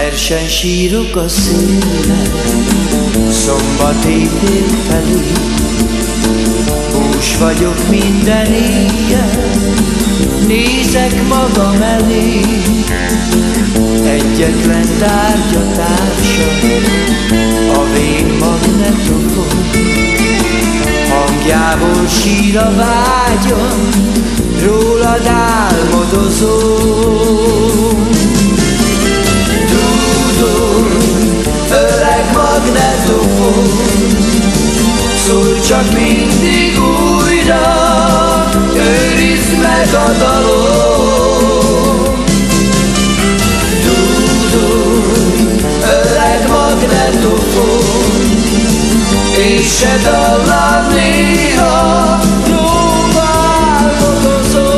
Versen sírok a szélen, szombati tér felé. Hús vagyok minden éjjel, nézek magam elé. Egyetlen tárgya társam, a vén magnetofon. Hangjából sír a vágyam, rólad álmodozom. Öreg magnetofon, szólj csak mindig újra, őrizd meg a dalom. Dúdolj, öreg magnetofon, és se dallal néha, róla álmodozom.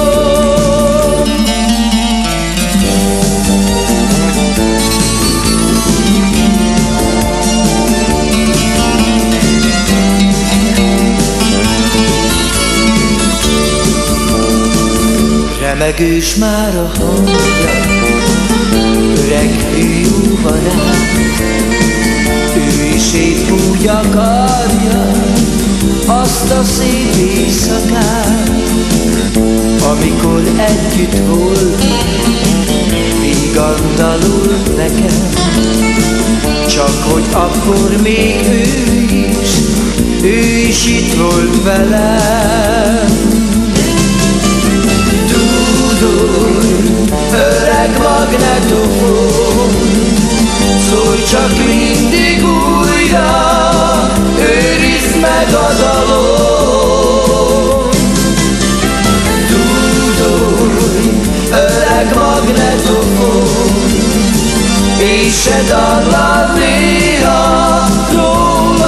Remegős már a hangja, öreg fiú barát. Ő is épp úgy akarja azt a szép éjszakát, amikor együtt voltunk, míg andalult nekem. Csak hogy akkor még ő is itt volt velem. Öreg magnetofon, szólj csak mindig újra, őrizd meg a dalom. Dúdolj, öreg magnetofon, és se dallal néha, róla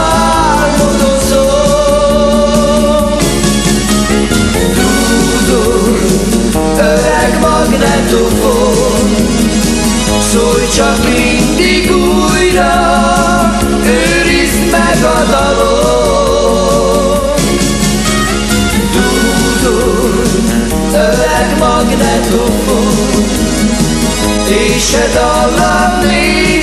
álmodozom. Dúdolj, öreg magnetofon, szólj csak mindig újra, őrizd meg a dalom. Dúdolj, öreg magnetofon, és se dallal néha,